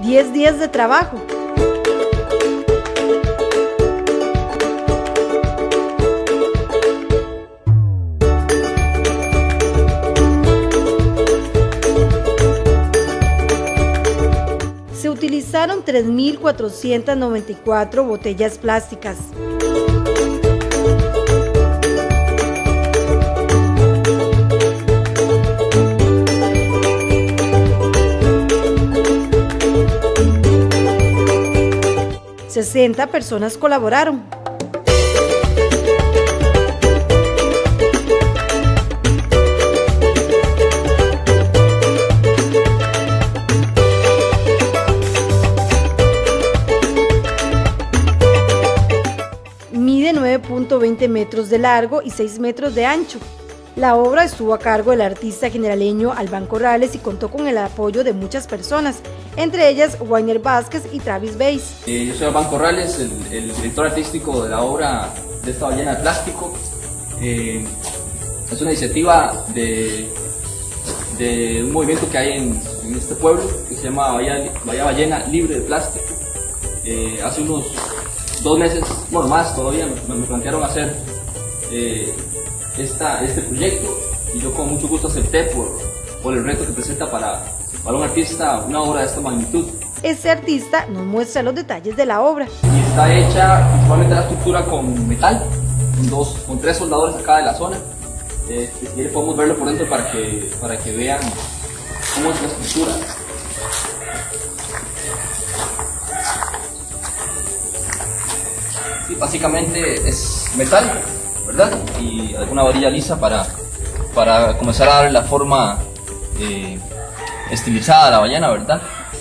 10 días de trabajo. Se utilizaron 3.494 botellas plásticas. ...60 personas colaboraron. Mide 9.20 metros de largo y 6 metros de ancho. La obra estuvo a cargo del artista generaleño Albán Corrales y contó con el apoyo de muchas personas, entre ellas Wainer Vázquez y Travis Bass. Yo soy Albán Corrales, el director artístico de la obra de esta ballena de plástico. Es una iniciativa de un movimiento que hay en este pueblo que se llama Bahía Ballena Libre de Plástico. Hace unos 2 meses, bueno más todavía, me plantearon hacer este proyecto y yo con mucho gusto acepté por el reto que presenta para un artista una obra de esta magnitud. Este artista nos muestra los detalles de la obra. Y está hecha principalmente la estructura con metal, con 3 soldadores acá de la zona. Si quieren podemos verlo por dentro para que vean cómo es la estructura. Sí, básicamente es metal, ¿verdad? Y alguna varilla lisa para comenzar a darle la forma estilizada a la ballena, ¿verdad?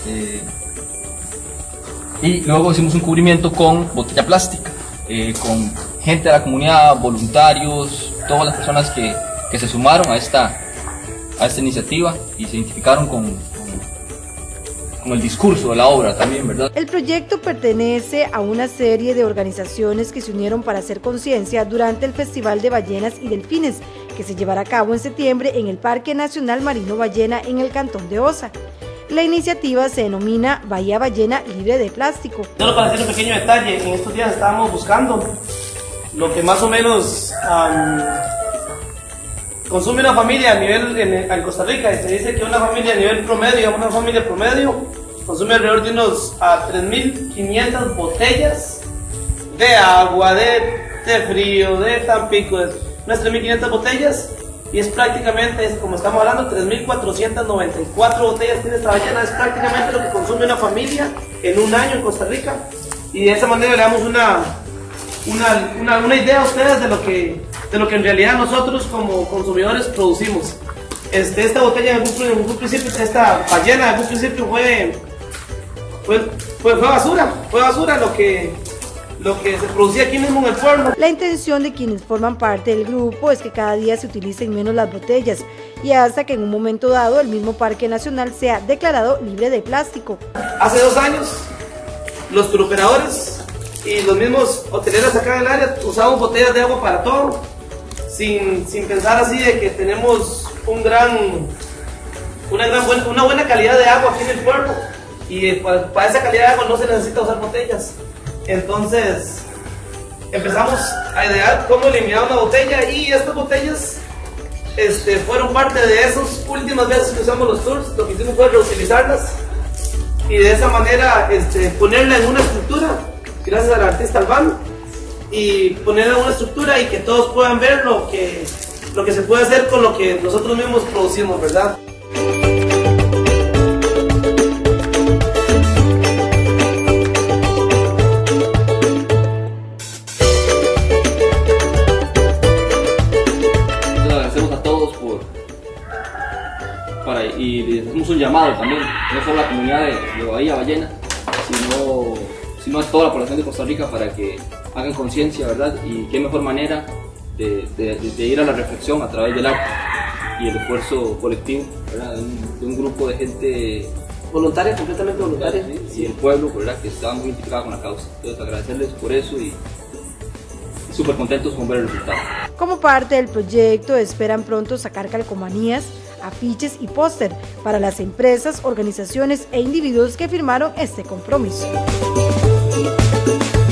Y luego hicimos un cubrimiento con botella plástica, con gente de la comunidad, voluntarios, todas las personas que se sumaron a esta iniciativa y se identificaron con el discurso de la obra también, ¿verdad? El proyecto pertenece a una serie de organizaciones que se unieron para hacer conciencia durante el Festival de Ballenas y Delfines, que se llevará a cabo en septiembre en el Parque Nacional Marino Ballena en el Cantón de Osa. La iniciativa se denomina Bahía Ballena Libre de Plástico. Solo para decir un pequeño detalle, en estos días estábamos buscando lo que más o menos consume una familia a nivel en Costa Rica, y se dice que una familia a nivel promedio, consume alrededor de unos 3.500 botellas de agua, de frío, de Tampico, unas 3.500 botellas, y es prácticamente, como estamos hablando, 3.494 botellas tiene esta ballena, es prácticamente lo que consume una familia en un año en Costa Rica, y de esa manera le damos una idea a ustedes de lo que en realidad nosotros como consumidores producimos. Esta botella en un principio, esta ballena en un principio fue basura lo que se producía aquí mismo en el pueblo. La intención de quienes forman parte del grupo es que cada día se utilicen menos las botellas y hasta que en un momento dado el mismo Parque Nacional sea declarado libre de plástico. Hace 2 años los turoperadores y los mismos hoteleros acá en el área usamos botellas de agua para todo, sin pensar así de que tenemos una buena calidad de agua aquí en el pueblo, y para esa calidad de agua no se necesita usar botellas. Entonces empezamos a idear cómo eliminar una botella, y estas botellas fueron parte de esas últimas veces que usamos los tours. Lo que hicimos fue reutilizarlas y de esa manera ponerla en una estructura, gracias al artista Albán, y ponerla en una estructura y que todos puedan ver lo que se puede hacer con lo que nosotros mismos producimos, ¿verdad? Les agradecemos a todos y les hacemos un llamado también, no solo a la comunidad de Bahía Ballena, sino a toda la población de Costa Rica para que hagan conciencia, ¿verdad? Y qué mejor manera de ir a la reflexión a través del arte y el esfuerzo colectivo, ¿verdad? De un grupo de gente voluntaria, completamente voluntaria, y el pueblo, ¿verdad? Que estaba muy identificado con la causa. Entonces agradecerles por eso y súper contentos con ver el resultado. Como parte del proyecto esperan pronto sacar calcomanías, afiches y póster para las empresas, organizaciones e individuos que firmaron este compromiso.